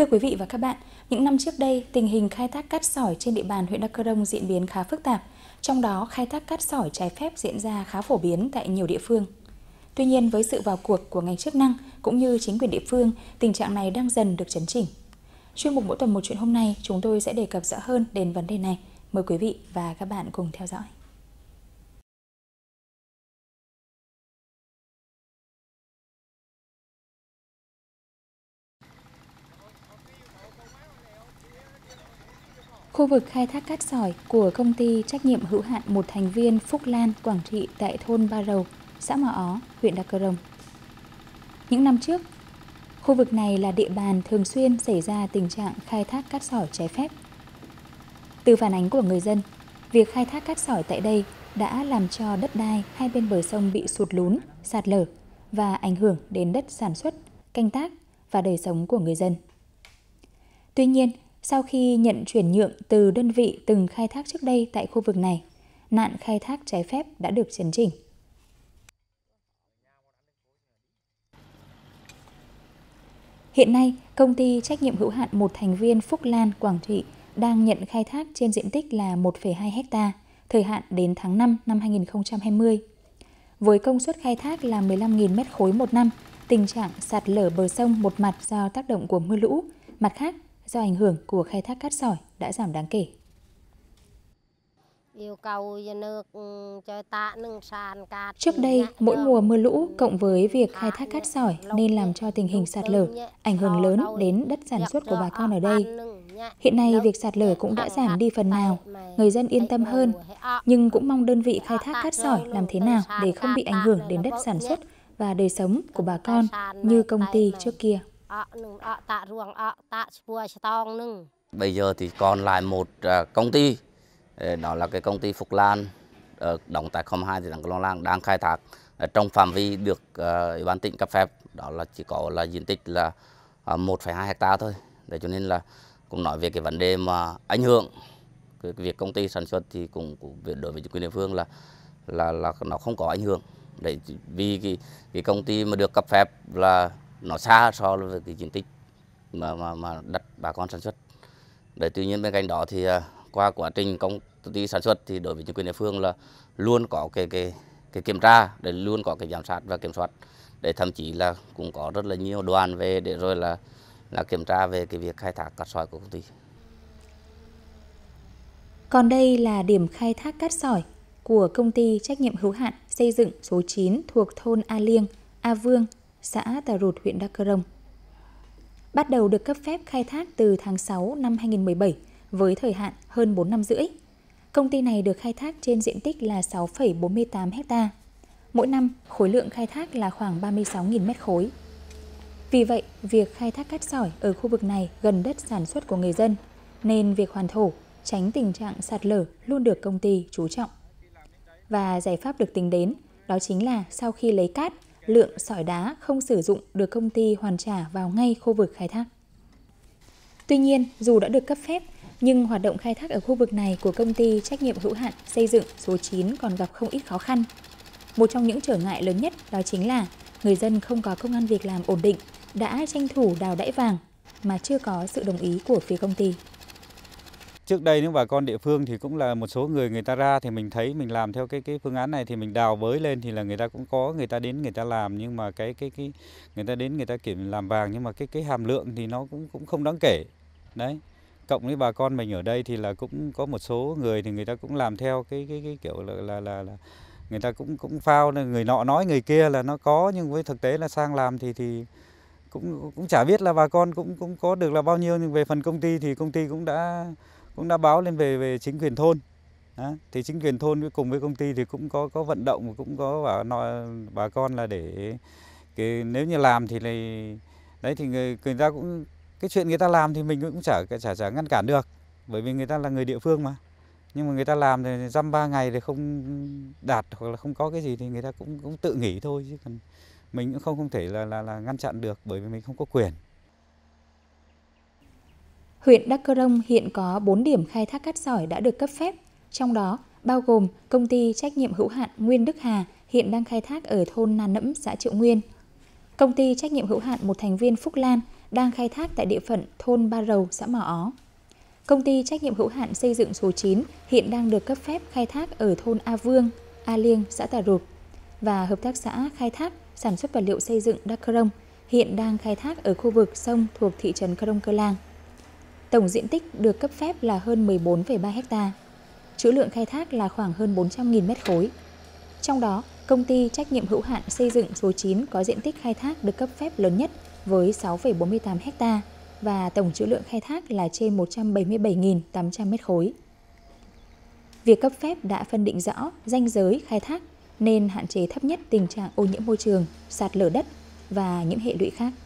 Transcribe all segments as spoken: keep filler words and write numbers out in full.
Thưa quý vị và các bạn, những năm trước đây, tình hình khai thác cát sỏi trên địa bàn huyện Đắk Cơ Rông diễn biến khá phức tạp, trong đó khai thác cát sỏi trái phép diễn ra khá phổ biến tại nhiều địa phương. Tuy nhiên, với sự vào cuộc của ngành chức năng cũng như chính quyền địa phương, tình trạng này đang dần được chấn chỉnh. Chuyên mục Mỗi tuần một chuyện hôm nay, chúng tôi sẽ đề cập rõ hơn đến vấn đề này. Mời quý vị và các bạn cùng theo dõi. Khu vực khai thác cát sỏi của công ty trách nhiệm hữu hạn một thành viên Phúc Lan, Quảng Trị tại thôn Ba Rầu, xã Mò Ó, huyện Đắk Cơ Rông. Những năm trước, khu vực này là địa bàn thường xuyên xảy ra tình trạng khai thác cát sỏi trái phép. Từ phản ánh của người dân, việc khai thác cát sỏi tại đây đã làm cho đất đai hai bên bờ sông bị sụt lún, sạt lở và ảnh hưởng đến đất sản xuất, canh tác và đời sống của người dân. Tuy nhiên, sau khi nhận chuyển nhượng từ đơn vị từng khai thác trước đây tại khu vực này, nạn khai thác trái phép đã được chấn chỉnh. Hiện nay, công ty trách nhiệm hữu hạn một thành viên Phúc Lan, Quảng Trị đang nhận khai thác trên diện tích là một phẩy hai héc ta, thời hạn đến tháng năm năm hai nghìn không trăm hai mươi. Với công suất khai thác là mười lăm nghìn mét khối một năm, tình trạng sạt lở bờ sông một mặt do tác động của mưa lũ, mặt khác do ảnh hưởng của khai thác cát sỏi đã giảm đáng kể. Trước đây, mỗi mùa mưa lũ cộng với việc khai thác cát sỏi nên làm cho tình hình sạt lở ảnh hưởng lớn đến đất sản xuất của bà con ở đây. Hiện nay, việc sạt lở cũng đã giảm đi phần nào, người dân yên tâm hơn, nhưng cũng mong đơn vị khai thác cát sỏi làm thế nào để không bị ảnh hưởng đến đất sản xuất và đời sống của bà con như công ty trước kia. Bây giờ thì còn lại một công ty, đó là cái công ty Phúc Lan, đóng tại khóm hai thị trấn Crong Lang, đang khai thác trong phạm vi được Ủy ban tỉnh cấp phép, đó là chỉ có là diện tích là một phẩy hai héc ta thôi. Để cho nên là cũng nói về cái vấn đề mà ảnh hưởng cái việc công ty sản xuất thì cũng, cũng đối với chính quyền địa phương là là là nó không có ảnh hưởng. Để vì cái, cái công ty mà được cấp phép là nó xa so với cái diện tích mà mà, mà đất bà con sản xuất. Để tuy nhiên bên cạnh đó thì qua quá trình công ty sản xuất thì đối với chính quyền địa phương là luôn có cái cái cái kiểm tra, để luôn có cái giám sát và kiểm soát, để thậm chí là cũng có rất là nhiều đoàn về để rồi là là kiểm tra về cái việc khai thác cát sỏi của công ty. Còn đây là điểm khai thác cát sỏi của công ty trách nhiệm hữu hạn xây dựng số chín thuộc thôn A Liêng, A Vương, xã Tà Rụt, huyện Đắk Cơ Rông. Bắt đầu được cấp phép khai thác từ tháng sáu năm hai nghìn không trăm mười bảy với thời hạn hơn bốn năm rưỡi. Công ty này được khai thác trên diện tích là sáu phẩy bốn mươi tám héc ta. Mỗi năm, khối lượng khai thác là khoảng ba mươi sáu nghìn mét khối. Vì vậy, việc khai thác cát sỏi ở khu vực này gần đất sản xuất của người dân, nên việc hoàn thổ, tránh tình trạng sạt lở luôn được công ty chú trọng. Và giải pháp được tính đến, đó chính là sau khi lấy cát, lượng sỏi đá không sử dụng được công ty hoàn trả vào ngay khu vực khai thác. Tuy nhiên, dù đã được cấp phép, nhưng hoạt động khai thác ở khu vực này của công ty trách nhiệm hữu hạn xây dựng số chín còn gặp không ít khó khăn. Một trong những trở ngại lớn nhất đó chính là người dân không có công ăn việc làm ổn định, đã tranh thủ đào đãi vàng mà chưa có sự đồng ý của phía công ty. Trước đây những bà con địa phương thì cũng là một số người người ta ra thì mình thấy mình làm theo cái cái phương án này thì mình đào bới lên thì là người ta cũng có người ta đến người ta làm, nhưng mà cái cái cái người ta đến người ta kiểm làm vàng, nhưng mà cái cái hàm lượng thì nó cũng cũng không đáng kể. Đấy. Cộng với bà con mình ở đây thì là cũng có một số người thì người ta cũng làm theo cái cái cái kiểu là là là, là người ta cũng cũng phao, người nọ nói người kia là nó có, nhưng với thực tế là sang làm thì thì cũng cũng chả biết là bà con cũng cũng có được là bao nhiêu, nhưng về phần công ty thì công ty cũng đã cũng đã báo lên về về chính quyền thôn. Đó. Thì chính quyền thôn cùng với công ty thì cũng có có vận động, cũng có bảo nói bà con là để cái, nếu như làm thì này đấy thì người, người ta cũng cái chuyện người ta làm thì mình cũng chả chả chả ngăn cản được, bởi vì người ta là người địa phương mà. Nhưng mà người ta làm thì dăm ba ngày thì không đạt hoặc là không có cái gì thì người ta cũng cũng tự nghỉ thôi, chứ còn mình cũng không không thể là là là ngăn chặn được, bởi vì mình không có quyền. Huyện Đắk Cơ Rông hiện có bốn điểm khai thác cát sỏi đã được cấp phép, trong đó bao gồm công ty trách nhiệm hữu hạn Nguyên Đức Hà hiện đang khai thác ở thôn Nà Nẫm, xã Triệu Nguyên. Công ty trách nhiệm hữu hạn một thành viên Phúc Lan đang khai thác tại địa phận thôn Ba Rầu, xã Mỏ Ó. Công ty trách nhiệm hữu hạn xây dựng số chín hiện đang được cấp phép khai thác ở thôn A Vương, A Liêng, xã Tà Rụt và hợp tác xã khai thác sản xuất vật liệu xây dựng Đắk Krông hiện đang khai thác ở khu vực sông thuộc thị trấn Krông Cơ Lang. Tổng diện tích được cấp phép là hơn mười bốn phẩy ba ha. Trữ lượng khai thác là khoảng hơn bốn trăm nghìn mét khối. Trong đó, công ty trách nhiệm hữu hạn xây dựng số chín có diện tích khai thác được cấp phép lớn nhất với sáu phẩy bốn mươi tám ha và tổng trữ lượng khai thác là trên một trăm bảy mươi bảy nghìn tám trăm mét khối. Việc cấp phép đã phân định rõ ranh giới khai thác nên hạn chế thấp nhất tình trạng ô nhiễm môi trường, sạt lở đất và những hệ lụy khác.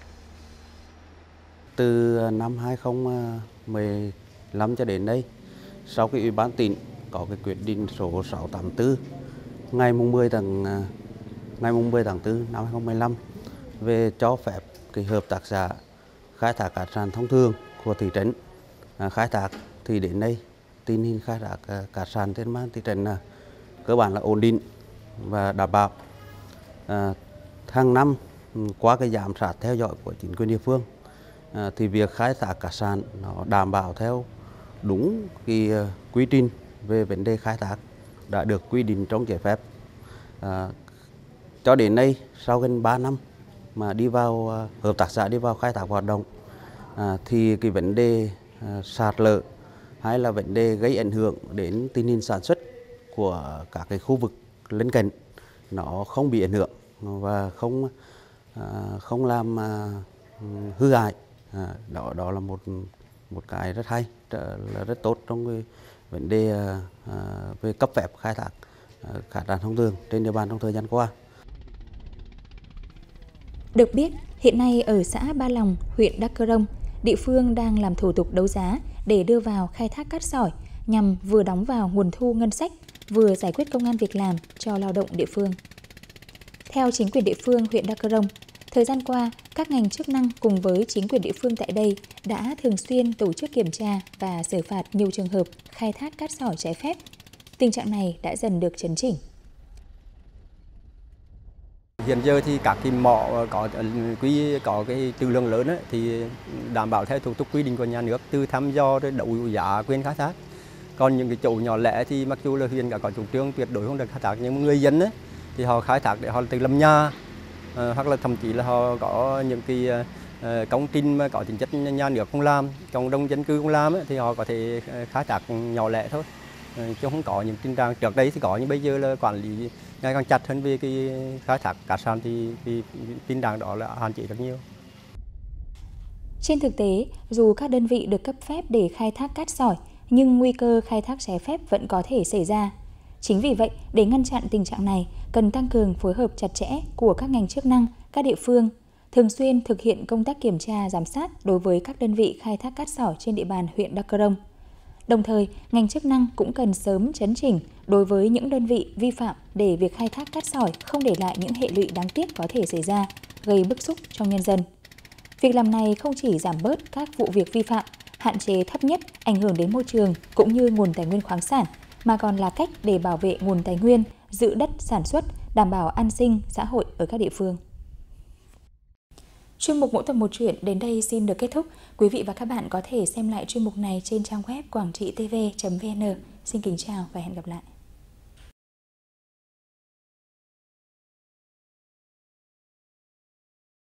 Từ năm hai không một lăm cho đến đây, sau khi Ủy ban tỉnh có cái quyết định số sáu tám tư ngày mười tháng ngày mười tháng tư năm hai không một lăm về cho phép cái hợp tác xã khai thác cát sạn thông thường của thị trấn à, khai thác, thì đến nay tình hình khai thác cát sạn trên ban thị trấn là cơ bản là ổn định và đảm bảo. À, hàng năm qua cái giám sát theo dõi của chính quyền địa phương à, thì việc khai thác cát sạn nó đảm bảo theo đúng cái quy trình về vấn đề khai thác đã được quy định trong giấy phép. À, cho đến nay sau gần ba năm mà đi vào hợp tác xã đi vào khai thác hoạt động à, thì cái vấn đề à, sạt lở hay là vấn đề gây ảnh hưởng đến tình hình sản xuất của các cái khu vực lân cận nó không bị ảnh hưởng và không à, không làm à, hư hại. À, đó đó là một một cái rất hay, là rất tốt trong cái vấn đề à, về cấp phép khai thác à, cát sạn thông thường trên địa bàn trong thời gian qua. Được biết, hiện nay ở xã Ba Lòng, huyện Đắk Krông, địa phương đang làm thủ tục đấu giá để đưa vào khai thác cát sỏi nhằm vừa đóng vào nguồn thu ngân sách, vừa giải quyết công ăn việc làm cho lao động địa phương. Theo chính quyền địa phương huyện Đắk Krông, thời gian qua, các ngành chức năng cùng với chính quyền địa phương tại đây đã thường xuyên tổ chức kiểm tra và xử phạt nhiều trường hợp khai thác cát sỏi trái phép. Tình trạng này đã dần được chấn chỉnh. Hiện giờ thì các cái mỏ có quy có cái trữ lượng lớn ấy, thì đảm bảo theo thủ tục quy định của nhà nước, từ thăm dò rồi đấu giá quyền khai thác. Còn những cái chỗ nhỏ lẻ thì mặc dù là huyện đã có chủ trương tuyệt đối không được khai thác, nhưng người dân ấy, thì họ khai thác để họ tự làm nhà, à, hoặc là thậm chí là họ có những cái à, công trình mà có tính chất nhà nước không làm, cộng đồng dân cư không làm ấy, thì họ có thể khai thác nhỏ lẻ thôi, à, chứ không có những tình trạng trước đây thì có, nhưng bây giờ là quản lý ngày càng chặt hơn về cái khai thác cát sạn thì cái tình trạng đó là hạn chế rất nhiều. Trên thực tế, dù các đơn vị được cấp phép để khai thác cát sỏi, nhưng nguy cơ khai thác trái phép vẫn có thể xảy ra. Chính vì vậy, để ngăn chặn tình trạng này, cần tăng cường phối hợp chặt chẽ của các ngành chức năng, các địa phương, thường xuyên thực hiện công tác kiểm tra, giám sát đối với các đơn vị khai thác cát sỏi trên địa bàn huyện Đắk Krông. Đồng thời, ngành chức năng cũng cần sớm chấn chỉnh đối với những đơn vị vi phạm để việc khai thác cát sỏi không để lại những hệ lụy đáng tiếc có thể xảy ra, gây bức xúc trong nhân dân. Việc làm này không chỉ giảm bớt các vụ việc vi phạm, hạn chế thấp nhất ảnh hưởng đến môi trường cũng như nguồn tài nguyên khoáng sản, mà còn là cách để bảo vệ nguồn tài nguyên, giữ đất sản xuất, đảm bảo an sinh xã hội ở các địa phương. Chuyên mục Mỗi tuần một chuyện đến đây xin được kết thúc. Quý vị và các bạn có thể xem lại chuyên mục này trên trang web quảng trị t v chấm v n. Xin kính chào và hẹn gặp lại.